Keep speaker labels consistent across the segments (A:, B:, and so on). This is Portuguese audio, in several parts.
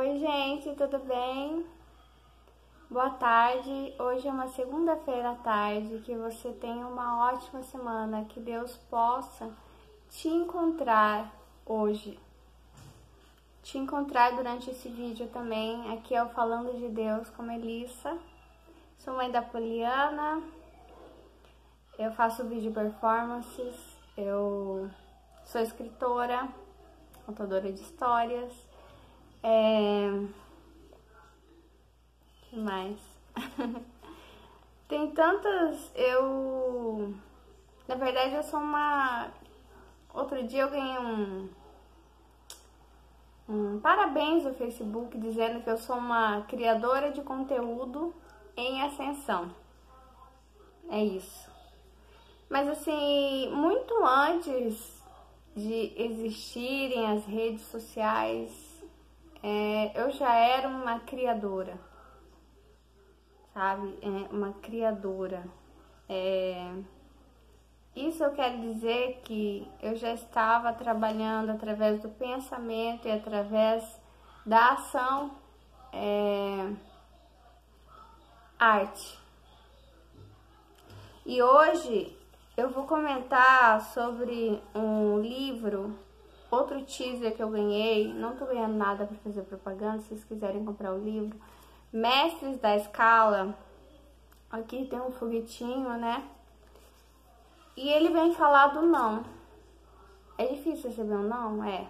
A: Oi, gente, tudo bem? Boa tarde. Hoje é uma segunda-feira à tarde. Que você tenha uma ótima semana. Que Deus possa te encontrar hoje. Te encontrar durante esse vídeo também. Aqui é o Falando de Deus com Melissa. Sou mãe da Poliana. Eu faço vídeo performances. Eu sou escritora, contadora de histórias. Que mais? Tem tantas. Na verdade, eu sou uma. Outro dia eu ganhei um parabéns do Facebook dizendo que eu sou uma criadora de conteúdo em ascensão. É isso. Mas assim, muito antes de existirem as redes sociais, eu já era uma criadora, sabe? Uma criadora. Isso eu quero dizer que eu já estava trabalhando através do pensamento e através da ação, arte. E hoje eu vou comentar sobre um livro, outro teaser que eu ganhei. Não tô ganhando nada para fazer propaganda, se vocês quiserem comprar o livro. Mestres da Escala. Aqui tem um foguetinho, né? E ele vem falar do não. É difícil receber um não? É.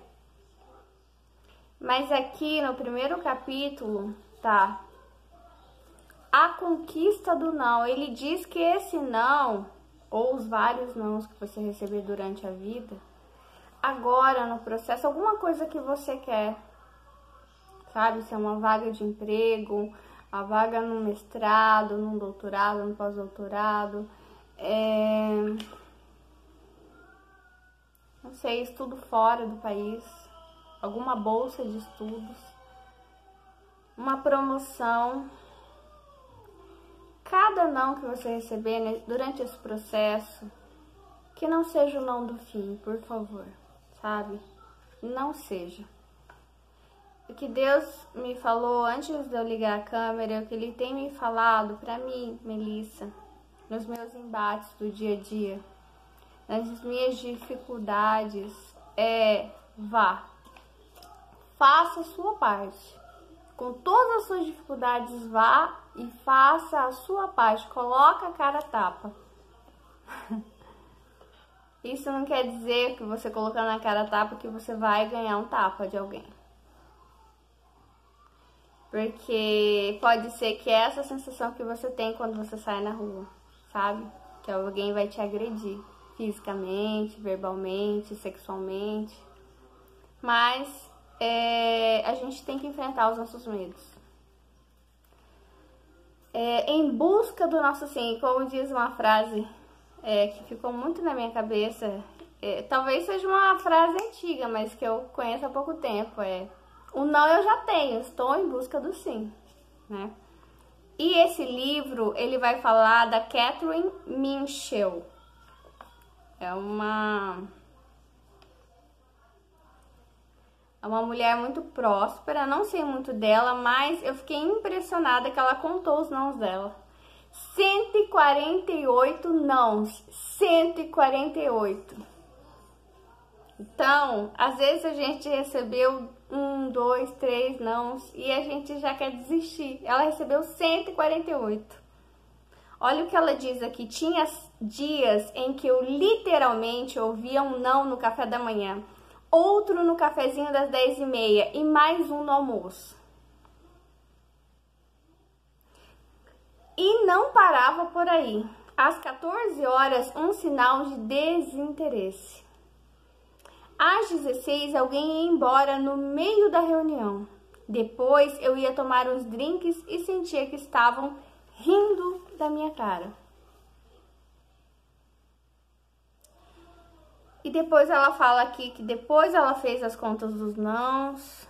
A: Mas aqui no primeiro capítulo, tá? A conquista do não. Ele diz que esse não, ou os vários nãos que você receber durante a vida, agora no processo, alguma coisa que você quer, sabe? Se é uma vaga de emprego, a vaga no mestrado, no doutorado, no pós-doutorado, não sei, estudo fora do país, alguma bolsa de estudos, uma promoção. Cada não que você receber durante esse processo, que não seja o não do fim, por favor, sabe? Não seja. O que Deus me falou antes de eu ligar a câmera, o que Ele tem me falado pra mim, Melissa, nos meus embates do dia a dia, nas minhas dificuldades, vá, faça a sua parte. Com todas as suas dificuldades, vá e faça a sua parte. Coloca a cara a tapa. Isso não quer dizer que você colocando a cara a tapa que você vai ganhar um tapa de alguém. Porque pode ser que é essa sensação que você tem quando você sai na rua, sabe? Que alguém vai te agredir fisicamente, verbalmente, sexualmente. Mas a gente tem que enfrentar os nossos medos. Em busca do nosso sim, como diz uma frase que ficou muito na minha cabeça, talvez seja uma frase antiga, mas que eu conheço há pouco tempo, o não eu já tenho, estou em busca do sim, né? E esse livro, ele vai falar da Catherine Minchell. É uma mulher muito próspera, não sei muito dela, mas eu fiquei impressionada que ela contou os nãos dela. 148 nãos, 148. Então, às vezes a gente recebeu 1, 2, 3 nãos e a gente já quer desistir. Ela recebeu 148. Olha o que ela diz aqui. Tinha dias em que eu literalmente ouvia um não no café da manhã, outro no cafezinho das 10h30 e mais um no almoço. E não parava por aí. Às 14 horas, um sinal de desinteresse. Às 16, alguém ia embora no meio da reunião. Depois, eu ia tomar uns drinks e sentia que estavam rindo da minha cara. E depois ela fala aqui que depois ela fez as contas dos nãos.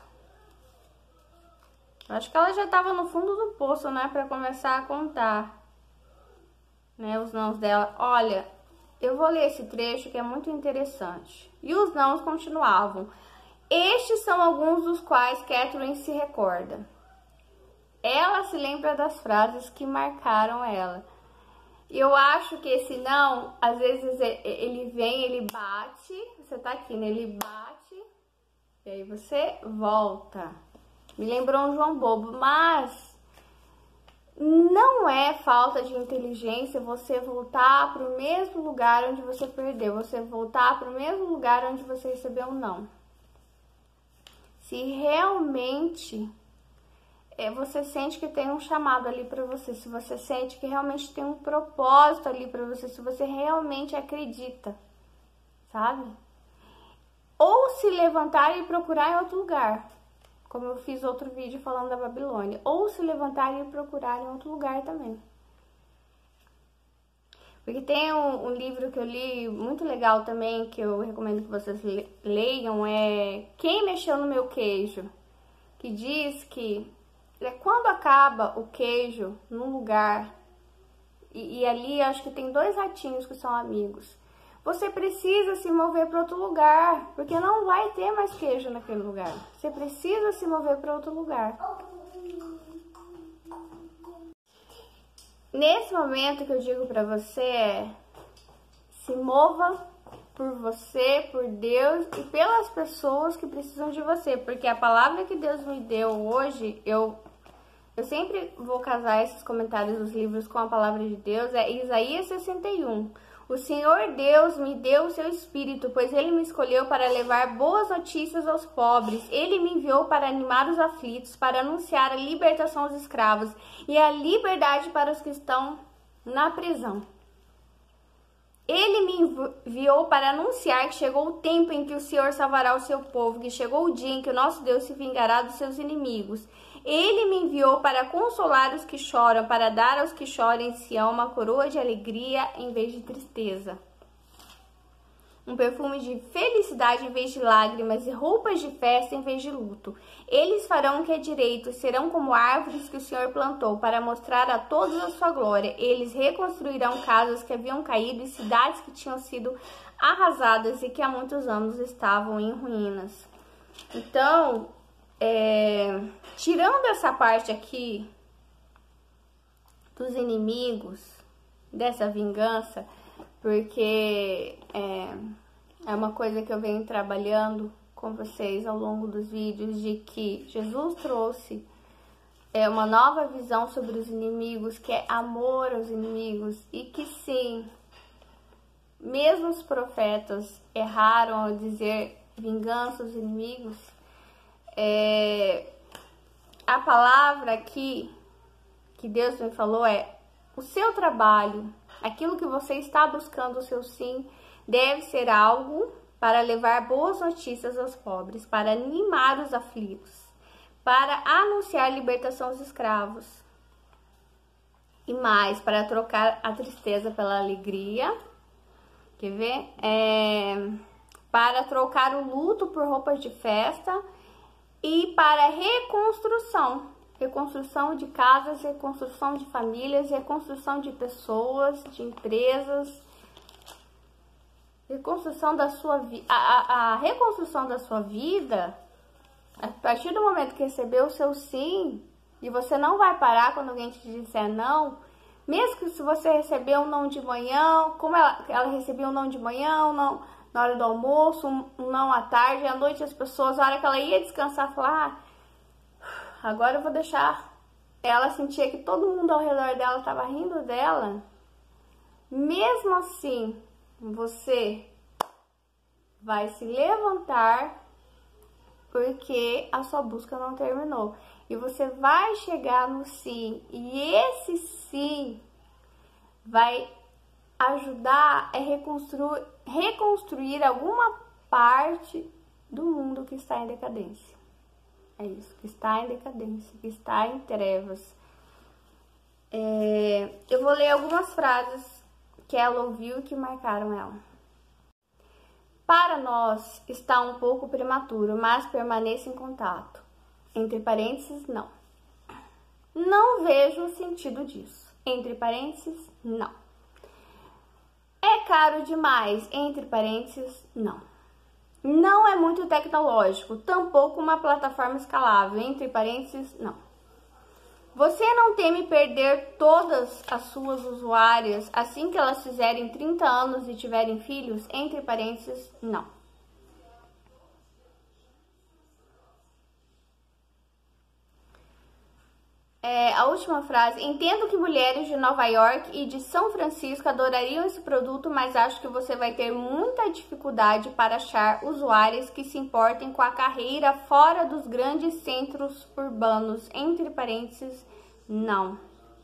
A: Acho que ela já estava no fundo do poço, né? Para começar a contar, né, os nãos dela. Olha, eu vou ler esse trecho que é muito interessante. E os nãos continuavam. Estes são alguns dos quais Catherine se recorda. Ela se lembra das frases que marcaram ela. Eu acho que esse não, às vezes ele vem, ele bate, você tá aqui, né? Ele bate e aí você volta. Me lembrou um João Bobo, mas não é falta de inteligência você voltar para o mesmo lugar onde você perdeu, você voltar para o mesmo lugar onde você recebeu um não. Se realmente você sente que tem um chamado ali para você, se você sente que realmente tem um propósito ali para você, se você realmente acredita, sabe? Ou se levantar e procurar em outro lugar, como eu fiz outro vídeo falando da Babilônia, ou se levantar e procurar em outro lugar também. Porque tem um livro que eu li muito legal também, que eu recomendo que vocês leiam, é Quem Mexeu no Meu Queijo, que diz que quando acaba o queijo num lugar, e ali acho que tem 2 ratinhos que são amigos, você precisa se mover para outro lugar, porque não vai ter mais queijo naquele lugar. Você precisa se mover para outro lugar. Nesse momento que eu digo para você se mova por você, por Deus e pelas pessoas que precisam de você, porque a palavra que Deus me deu hoje, eu sempre vou casar esses comentários dos livros com a palavra de Deus, é Isaías 61. O Senhor Deus me deu o seu Espírito, pois Ele me escolheu para levar boas notícias aos pobres. Ele me enviou para animar os aflitos, para anunciar a libertação aos escravos e a liberdade para os que estão na prisão. Ele me enviou para anunciar que chegou o tempo em que o Senhor salvará o seu povo, que chegou o dia em que o nosso Deus se vingará dos seus inimigos. Ele me enviou para consolar os que choram, para dar aos que choram em Sião uma coroa de alegria em vez de tristeza, um perfume de felicidade em vez de lágrimas e roupas de festa em vez de luto. Eles farão o que é direito, serão como árvores que o Senhor plantou, para mostrar a todos a sua glória. Eles reconstruirão casas que haviam caído e cidades que tinham sido arrasadas e que há muitos anos estavam em ruínas. Então, tirando essa parte aqui dos inimigos, dessa vingança, porque é uma coisa que eu venho trabalhando com vocês ao longo dos vídeos, de que Jesus trouxe uma nova visão sobre os inimigos, que é amor aos inimigos, e que sim, mesmo os profetas erraram ao dizer vingança aos inimigos, a palavra aqui que Deus me falou é: o seu trabalho, aquilo que você está buscando, o seu sim, deve ser algo para levar boas notícias aos pobres, para animar os aflitos, para anunciar a libertação aos escravos, e mais, para trocar a tristeza pela alegria. Quer ver? Para trocar o luto por roupas de festa e para reconstrução. Reconstrução de casas, reconstrução de famílias, reconstrução de pessoas, de empresas, reconstrução da sua vida. A reconstrução da sua vida, a partir do momento que recebeu o seu sim, e você não vai parar quando alguém te disser não, mesmo que se você recebeu um não de manhã, como ela recebeu um não de manhã, um não na hora do almoço, um não à tarde, à noite as pessoas, a hora que ela ia descansar, falar: agora eu vou deixar. Ela sentia que todo mundo ao redor dela estava rindo dela. Mesmo assim, você vai se levantar, porque a sua busca não terminou. E você vai chegar no sim. E esse sim vai ajudar a reconstruir alguma parte do mundo que está em decadência. É isso, que está em decadência, que está em trevas. Eu vou ler algumas frases que ela ouviu e que marcaram ela. Para nós está um pouco prematuro, mas permaneça em contato. Entre parênteses, não. Não vejo o sentido disso. Entre parênteses, não. É caro demais. Entre parênteses, não. Não é muito tecnológico, tampouco uma plataforma escalável, entre parênteses, não. Você não teme perder todas as suas usuárias assim que elas fizerem 30 anos e tiverem filhos? Entre parênteses, não. A última frase. Entendo que mulheres de Nova York e de São Francisco adorariam esse produto, mas acho que você vai ter muita dificuldade para achar usuários que se importem com a carreira fora dos grandes centros urbanos. Entre parênteses, não.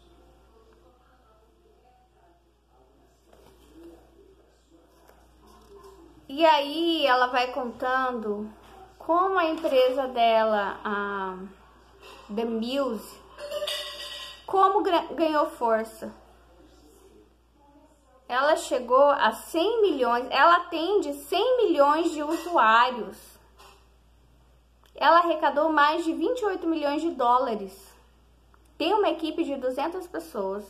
A: E aí ela vai contando como a empresa dela, a The Muse, como ganhou força. Ela chegou a 100 milhões, ela atende 100 milhões de usuários. Ela arrecadou mais de 28 milhões de dólares. Tem uma equipe de 200 pessoas.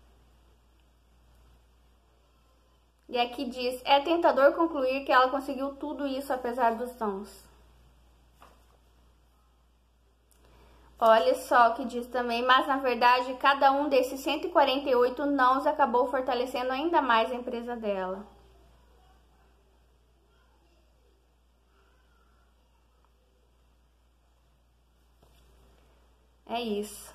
A: E aqui diz, é tentador concluir que ela conseguiu tudo isso apesar dos nãos. Olha só o que diz também, mas na verdade cada um desses 148 nãos acabou fortalecendo ainda mais a empresa dela. É isso.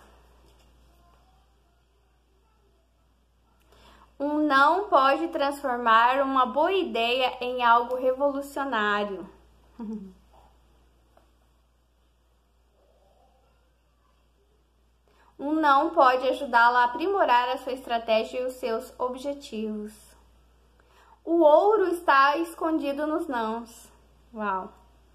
A: Um não pode transformar uma boa ideia em algo revolucionário. Um não pode ajudá-la a aprimorar a sua estratégia e os seus objetivos. O ouro está escondido nos nãos. Uau!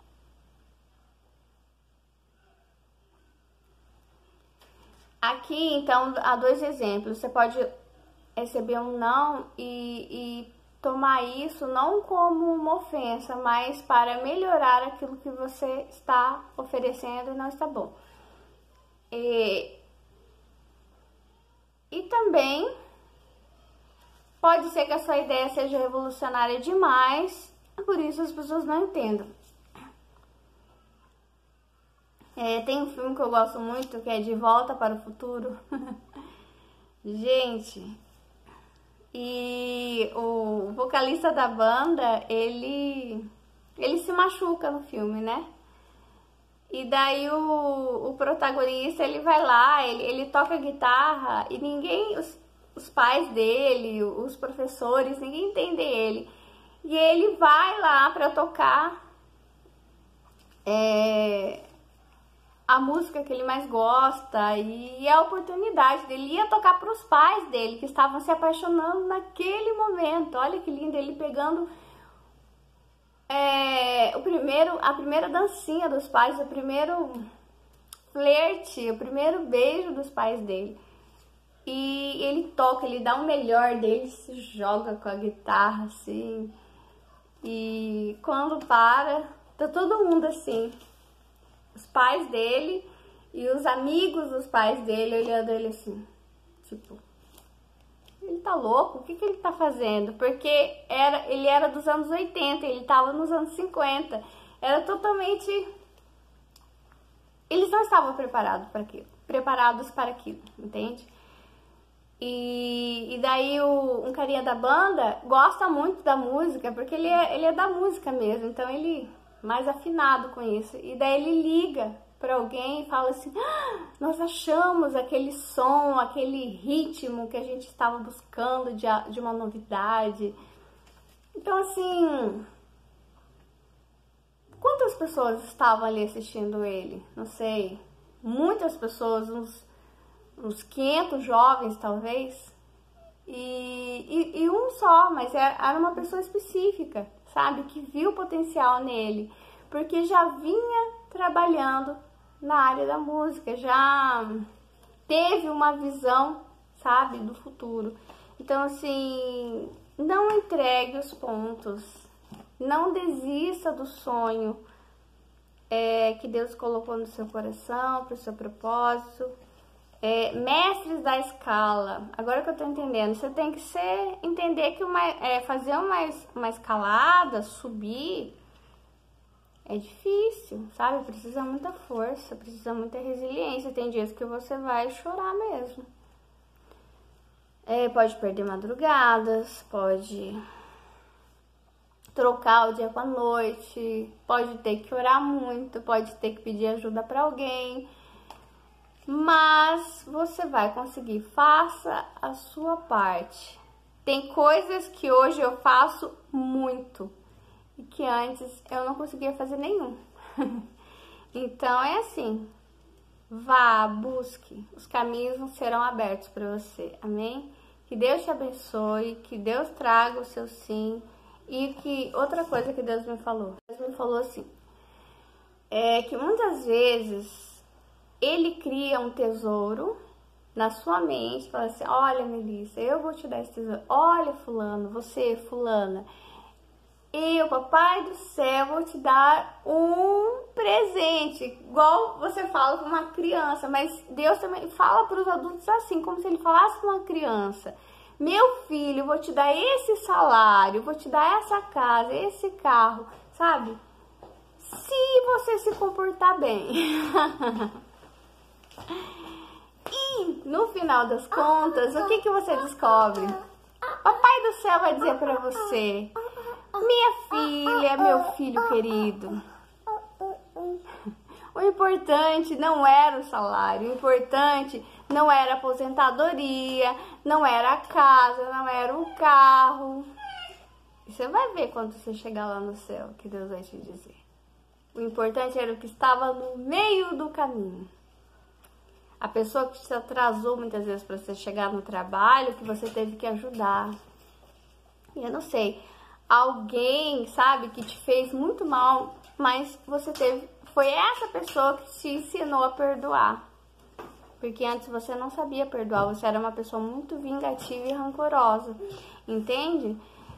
A: Aqui, então, há dois exemplos. Você pode receber um não e tomar isso não como uma ofensa, mas para melhorar aquilo que você está oferecendo e não está bom. E também pode ser que a sua ideia seja revolucionária demais, por isso as pessoas não entendam. Tem um filme que eu gosto muito, que é De Volta para o Futuro. Gente, e o vocalista da banda, ele se machuca no filme, né? E daí o protagonista, ele vai lá, ele toca guitarra e ninguém, os pais dele, os professores, ninguém entende ele. E ele vai lá pra tocar a música que ele mais gosta e a oportunidade dele ia tocar para os pais dele, que estavam se apaixonando naquele momento. Olha que lindo, ele pegando a primeira dancinha dos pais, o primeiro flerte, o primeiro beijo dos pais dele. E ele toca, ele dá o melhor dele, se joga com a guitarra assim. E quando para, tá todo mundo assim, os pais dele e os amigos dos pais dele olhando ele assim, tipo, ele tá louco? O que ele tá fazendo? Porque ele era dos anos 80, ele tava nos anos 50. Era totalmente... Eles não estavam preparados para aquilo, entende? E daí um carinha da banda gosta muito da música, porque ele é da música mesmo, então ele mais afinado com isso. E daí ele liga para alguém e fala assim, nós achamos aquele som, aquele ritmo que a gente estava buscando de uma novidade. Então assim, quantas pessoas estavam ali assistindo ele? Não sei, muitas pessoas, uns 500 jovens talvez, e um só, mas era uma pessoa específica, sabe, que viu o potencial nele, porque já vinha trabalhando na área da música, já teve uma visão, sabe, do futuro. Então assim, não entregue os pontos, não desista do sonho que Deus colocou no seu coração, para o seu propósito. Mestres da escala, agora que eu tô entendendo, você tem que entender que fazer uma escalada, subir, É difícil, sabe? Precisa muita força, precisa muita resiliência. Tem dias que você vai chorar mesmo. Pode perder madrugadas, pode trocar o dia com a noite, pode ter que orar muito, pode ter que pedir ajuda para alguém, mas você vai conseguir. Faça a sua parte. Tem coisas que hoje eu faço muito e que antes eu não conseguia fazer nenhum. Então é assim, vá, busque, os caminhos serão abertos para você, amém? Que Deus te abençoe, que Deus traga o seu sim. E que outra coisa que Deus me falou assim, é que muitas vezes Ele cria um tesouro na sua mente, fala assim, olha Melissa, eu vou te dar esse tesouro, olha fulano, você fulana, eu, papai do céu, vou te dar um presente, igual você fala com uma criança, mas Deus também fala para os adultos assim, como se Ele falasse com uma criança. Meu filho, vou te dar esse salário, vou te dar essa casa, esse carro, sabe? Se você se comportar bem. E no final das contas, o que você descobre? Papai do céu vai dizer para você, minha filha, meu filho querido, o importante não era o salário, o importante não era a aposentadoria, não era a casa, não era o carro. E você vai ver quando você chegar lá no céu, que Deus vai te dizer. O importante era o que estava no meio do caminho. A pessoa que se atrasou muitas vezes para você chegar no trabalho, que você teve que ajudar. E eu não sei, alguém, sabe, que te fez muito mal, mas você teve... Foi essa pessoa que te ensinou a perdoar. Porque antes você não sabia perdoar, você era uma pessoa muito vingativa e rancorosa. Entende?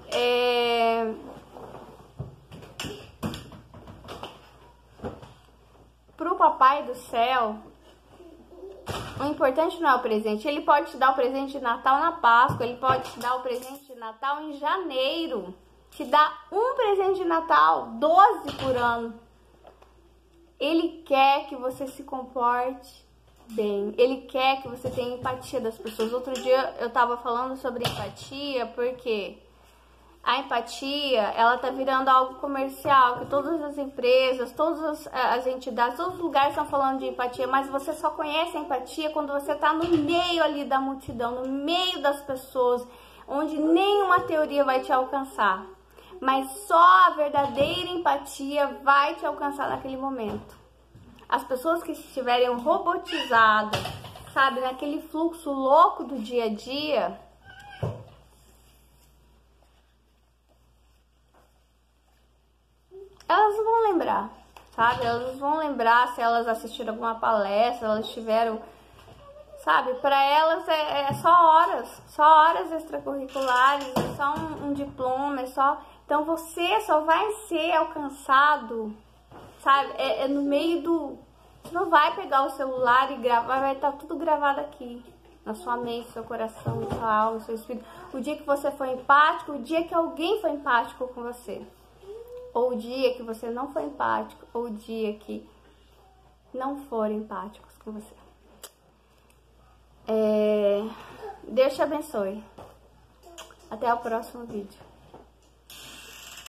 A: Pro Papai do Céu, o importante não é o presente. Ele pode te dar o presente de Natal na Páscoa, ele pode te dar o presente de Natal em janeiro. Te dá um presente de Natal, 12 por ano. Ele quer que você se comporte bem. Ele quer que você tenha empatia das pessoas. Outro dia eu tava falando sobre empatia, porque a empatia, ela tá virando algo comercial, que todas as empresas, todas as entidades, todos os lugares estão falando de empatia, mas você só conhece a empatia quando você tá no meio ali da multidão, no meio das pessoas, onde nenhuma teoria vai te alcançar. Mas só a verdadeira empatia vai te alcançar naquele momento. As pessoas que estiverem robotizadas, sabe, naquele fluxo louco do dia a dia, elas vão lembrar, sabe? Elas vão lembrar se elas assistiram alguma palestra, elas tiveram, sabe? Para elas é só horas extracurriculares, é só um diploma, é só... Então você só vai ser alcançado, sabe? No meio do... Você não vai pegar o celular e gravar, vai estar tudo gravado aqui. Na sua mente, no seu coração, na sua alma, no seu espírito. O dia que você foi empático, o dia que alguém foi empático com você. Ou o dia que você não foi empático, ou o dia que não foram empáticos com você. Deus te abençoe. Até o próximo vídeo.